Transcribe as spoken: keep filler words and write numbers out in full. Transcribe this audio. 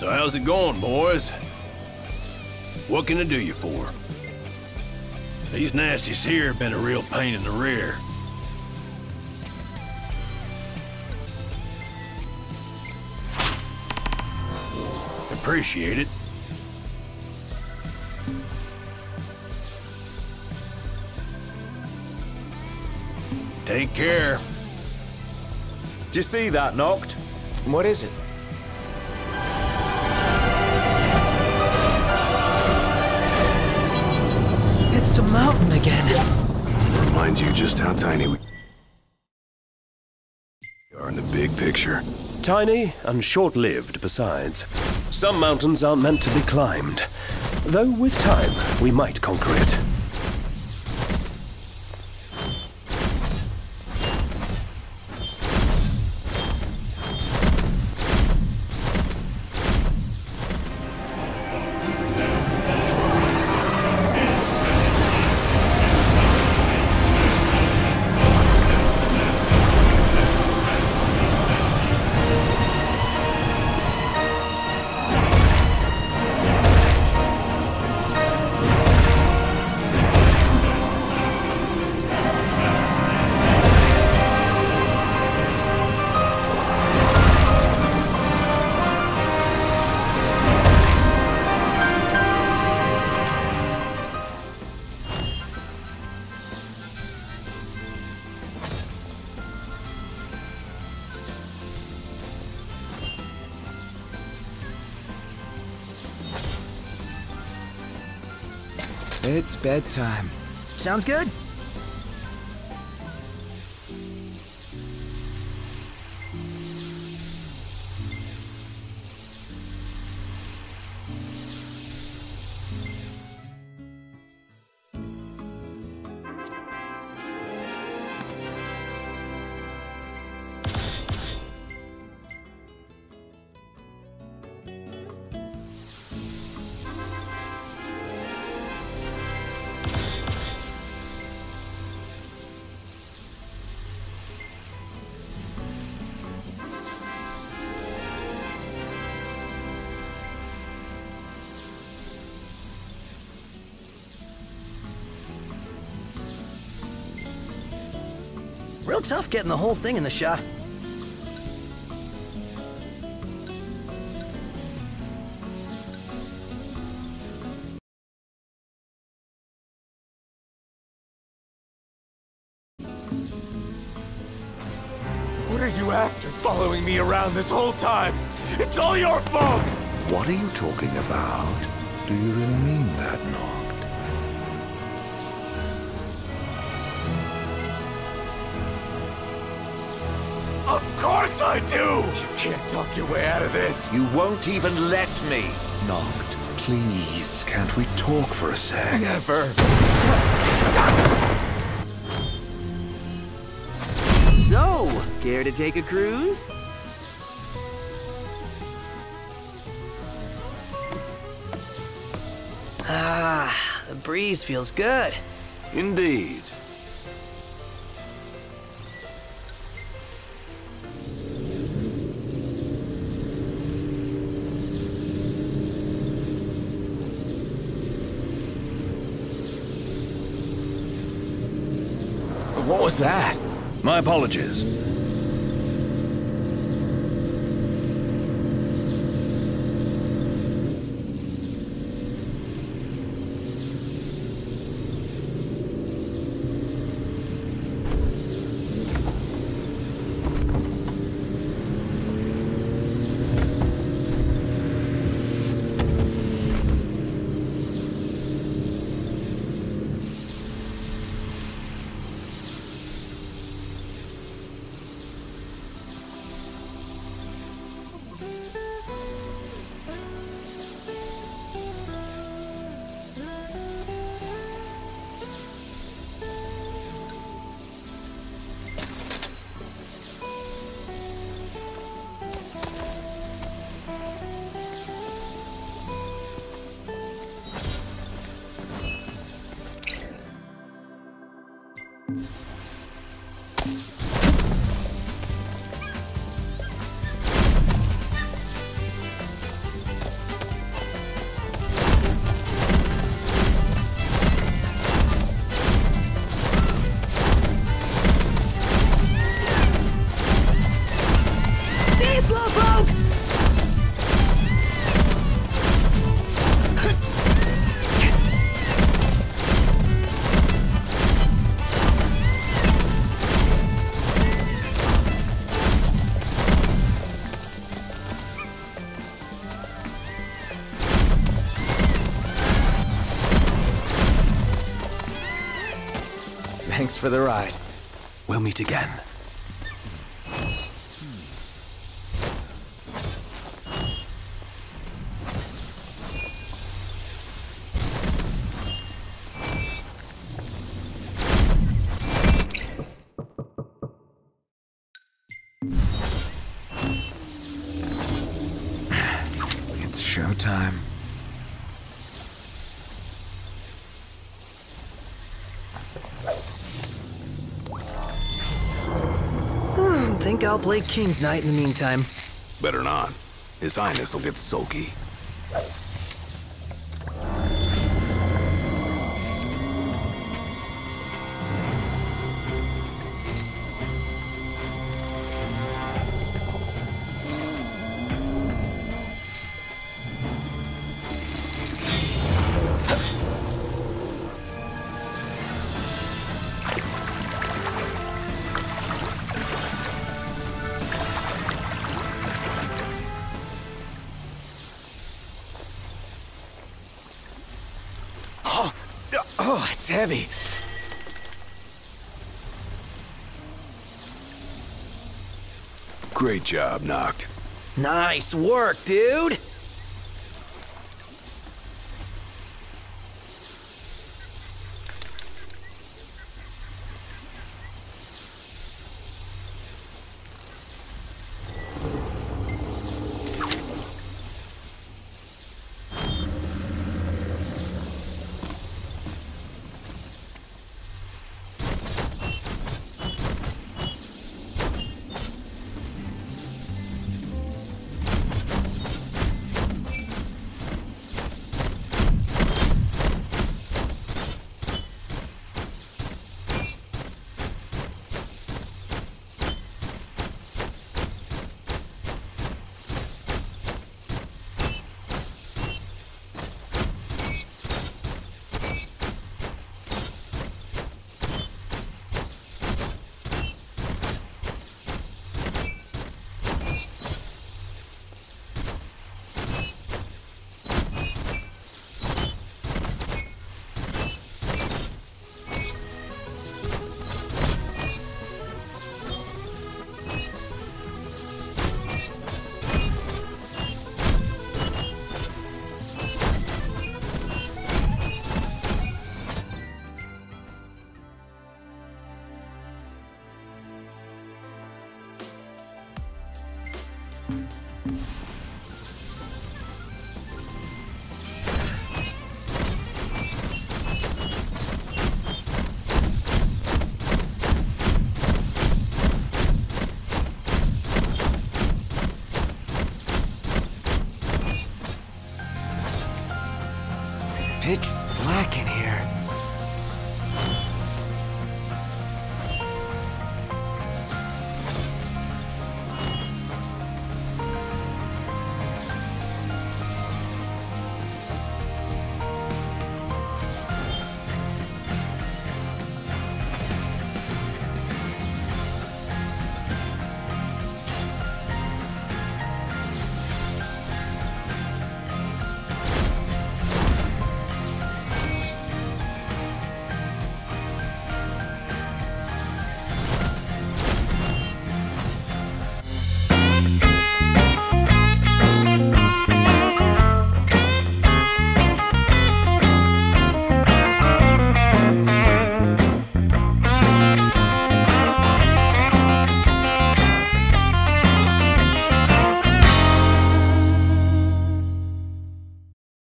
So how's it going, boys? What can I do you for? These nasties here have been a real pain in the rear. Appreciate it. Take care. Did you see that, Noct? What is it? It's a mountain again. Reminds you just how tiny we are in the big picture. Tiny and short-lived besides. Some mountains aren't meant to be climbed. Though with time, we might conquer it. It's bedtime. Sounds good. Real tough getting the whole thing in the shot. What are you after, following me around this whole time? It's all your fault! What are you talking about? Do you really mean that, Noct? Of course I do! You can't talk your way out of this. You won't even let me. Noct, please, can't we talk for a sec? Never. So, care to take a cruise? Ah, the breeze feels good. Indeed. What was that? My apologies. Thanks for the ride. We'll meet again. It's showtime. Think I'll play King's Knight in the meantime. Better not. His Highness will get sulky. Oh, it's heavy. Great job, Noct. Nice work, dude! Pitch